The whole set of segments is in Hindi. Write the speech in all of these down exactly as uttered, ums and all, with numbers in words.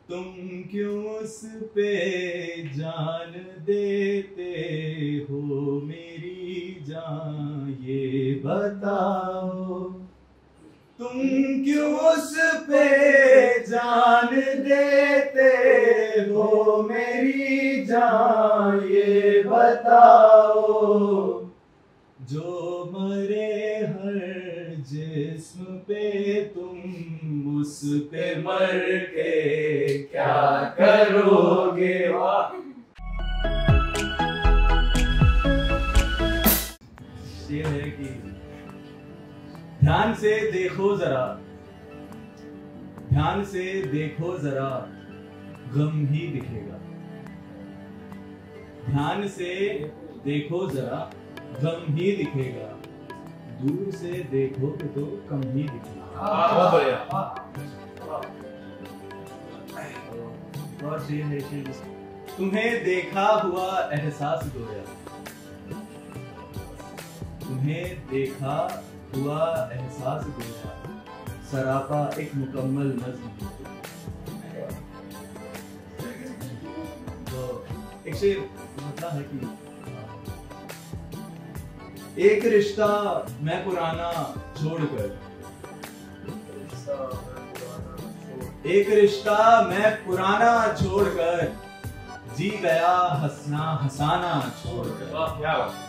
तुम क्यों उस पे जान देते हो मेरी जान, ये बताओ। तुम क्यों उस पे जान देते हो मेरी जान, ये बताओ। जो मरे हर जिस्म पे तुम उस पे मर के क्या करोगे। ये है कि ध्यान से देखो जरा, ध्यान से देखो जरा, गम ही दिखेगा। ध्यान से देखो जरा, गम ही दिखेगा। दूर से देखोगे तो कम ही दिखेगा। बहुत बढ़िया। और शेर है शेर। तुम्हें देखा हुआ एहसास गोया, तुम्हें देखा हुआ एहसास गोया, सरापा एक मुकम्मल नज़्म है। तो एक शेर मतलब है कि एक रिश्ता मैं पुराना छोड़कर, एक रिश्ता मैं पुराना छोड़कर, जी गया हंसना हंसाना छोड़कर।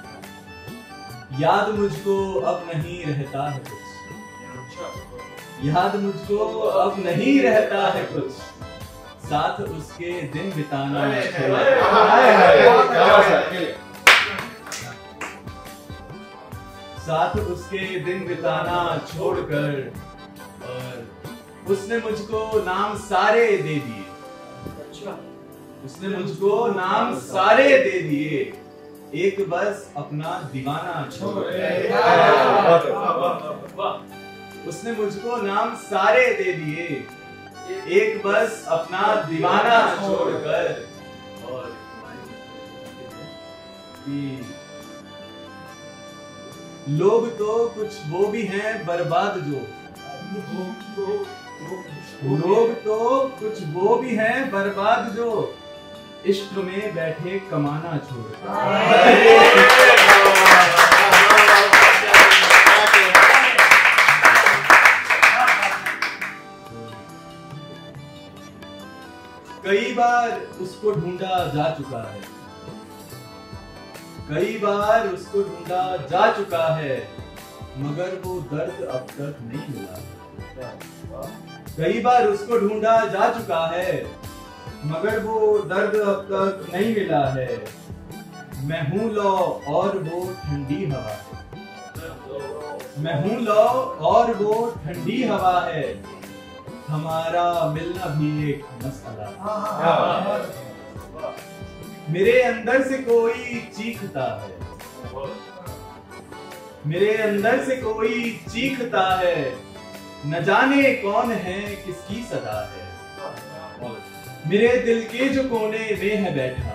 याद मुझको अब नहीं रहता है कुछ, याद मुझको अब नहीं रहता है कुछ, साथ उसके दिन बिताना साथ उसके दिन बिताना छोड़कर। और उसने मुझको नाम सारे दे दिए, उसने मुझको नाम सारे दे दिए, एक बस अपना दीवाना छोड़कर। उसने मुझको नाम सारे दे दिए, एक बस अपना दीवाना छोड़कर। और लोग तो कुछ वो भी हैं बर्बाद जो, लोग तो कुछ वो भी हैं बर्बाद जो, इश्क में बैठे कमाना छोड़। कई बार उसको ढूंढा जा चुका है, कई बार उसको ढूंढा जा चुका है, मगर वो दर्द अब तक नहीं मिला। कई बार उसको ढूंढा जा चुका है, मगर वो दर्द अब तक नहीं मिला है। मैं हूं लौ और वो ठंडी हवा है, मैं हूं लौ और वो ठंडी हवा है, हमारा मिलना भी एक मसला। मेरे अंदर से कोई चीखता है, मेरे अंदर से कोई चीखता है, न जाने कौन है किसकी सदा है। मेरे दिल के जो कोने में है बैठा,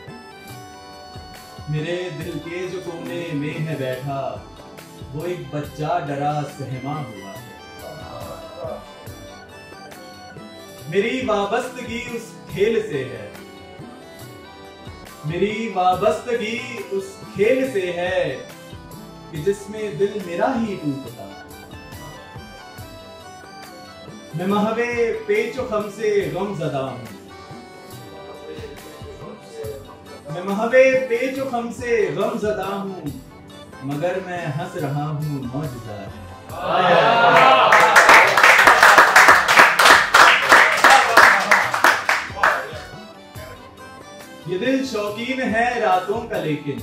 मेरे दिल के जो कोने में है बैठा, वो एक बच्चा डरा सहमा हुआ है। मेरी वाबस्तगी उस खेल से है, मेरी वाबस्तगी उस खेल से है, कि जिसमें दिल मेरा ही टूटता। मैं महवे पेचो खम से गम ज़दा हूँ, मैं महवे पेचो खम से गम ज़दा हूँ, मगर मैं हंस रहा हूँ मौजूदा है। ये दिल शौकीन है रातों का लेकिन,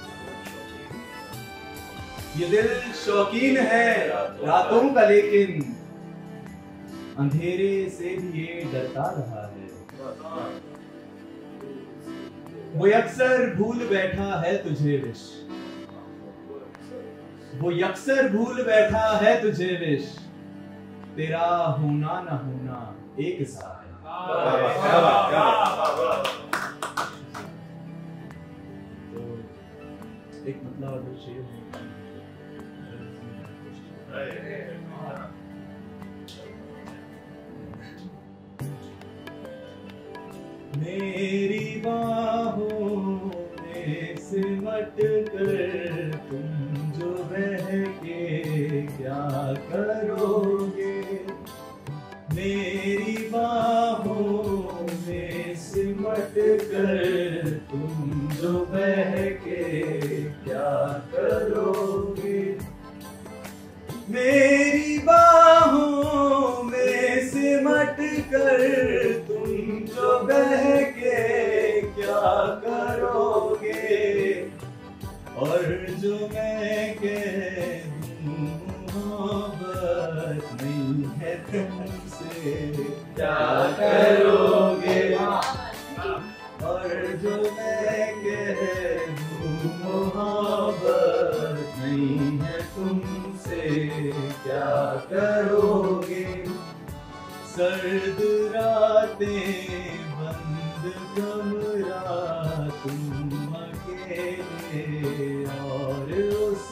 ये दिल शौकीन है रातों का लेकिन, अंधेरे से भी ये डरता रहा है। वो अक्सर भूल बैठा है तुझे विश, वो अक्सर भूल बैठा है तुझे विश, तेरा होना ना होना एक सा है। एक मतलब अगर शेर है मेरी बाहों में सिमट कर तुम जो बहके क्या करोगे। मेरी बाहों में सिमट कर तुम जो बहके क्या करोगे। मेरी बाहों में सिमट कर तुम जो बहके क्या करोगे। और जो मैं कह दूं मोहब्बत नहीं है तुमसे क्या करोगे। और जो मैं कह दूं मोहब्बत नहीं है तुमसे क्या करोगे। सर्द रातें बंद कमरा तुम अकेले और उस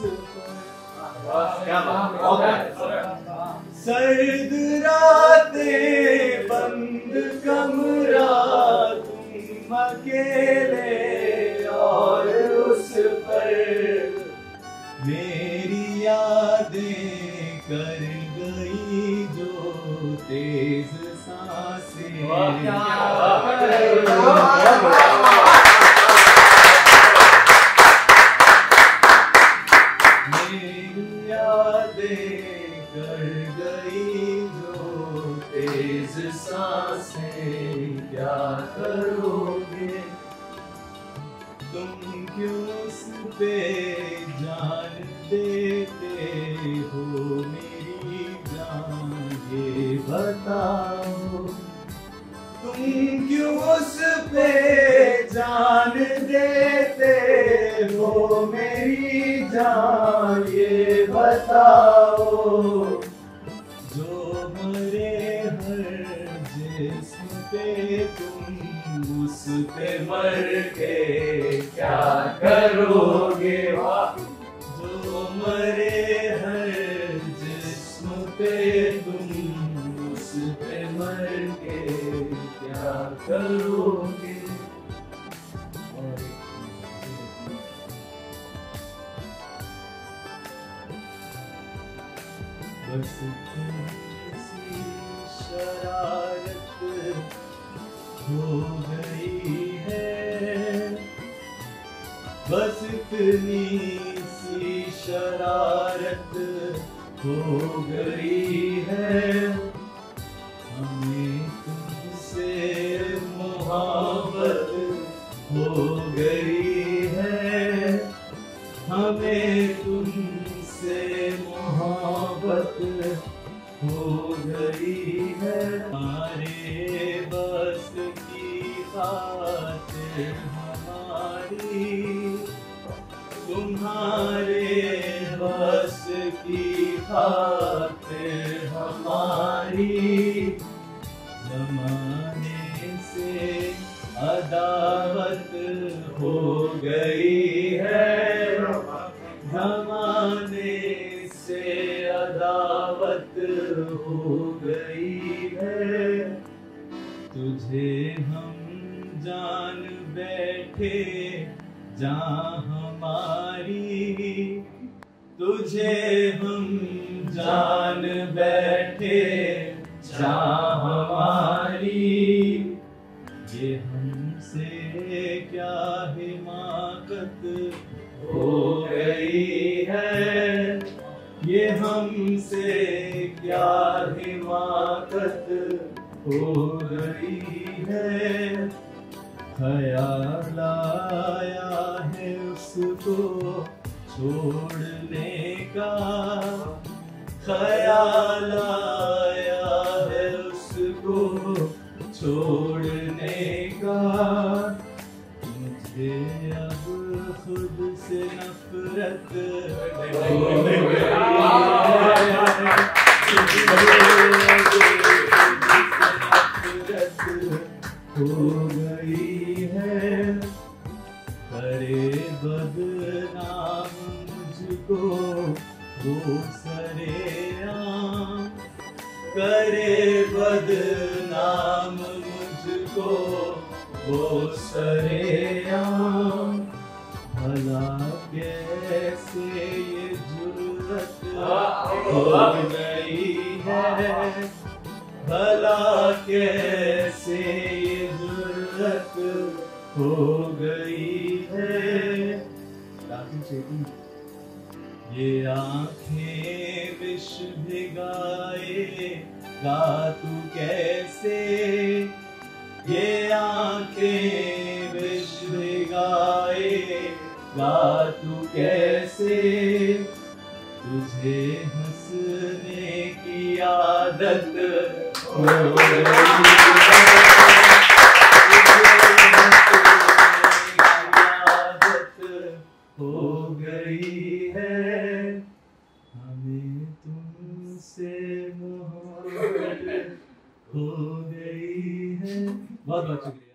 सर्द रातें बंद कमरा तुम अकेले और उस पर मेरी यादें कर गई जो तेज सांसें। मेरी यादें कर गई जो तेज सांसें क्या करोगे। तुम क्यों उस पे जान देते हो मेरी जान ये बताओ। तुम क्यों उस पे जान देते हो मेरी जान ये बताओ। जो मरे हर जिस्म पे तुम उस पे मर के क्या करोगे। जो मरे हर जिस्म पे तुम उस पे मर के क्या करोगे। बस किसी शरारत हो गई है। बस इतनी सी शरारत हो गई है। हमें तुमसे मोहब्बत हो गई है। हमें तुमसे मोहब्बत हो गई है। हमारे बस की खातिर हमारी तुम्हारे बस की खातिर हमारी जमाने से अदावत हो गई है। जमाने से अदावत हो गई है। तुझे हम जान बैठे जहाँ हमारी। तुझे हम जान बैठे जहाँ हमारी। ये हमसे क्या हिमाकत हो गई है। ये हमसे क्या हिमाकत हो गई है। ख्याल आया है उसको छोड़ने का। ख्याल आया है उसको छोड़ने का। मुझे अब खुद से नफरत हो गई हो गई है। करे बदनाम मुझको वो सरेआम। करे बदनाम मुझको मुझको वो सरेआम, भला कैसे ये जुर्रत हो गई है, भला कैसे ये जुर्रत हो गई है। ये आंखें विष भिगाएगा तू कैसे, ये आंखें विष भिगाएगा तू कैसे, तुझे हंसने की आदत हो गई हो गई है, हमें तुमसे मोहब्बत हो गई है। बहुत बहुत शुक्रिया।